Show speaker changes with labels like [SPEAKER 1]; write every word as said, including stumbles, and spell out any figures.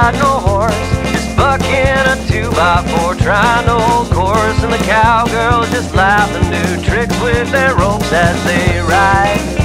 [SPEAKER 1] riding a horse, just bucking a two by four, trying to hold course, and the cowgirls just laugh and do tricks with their ropes as they ride.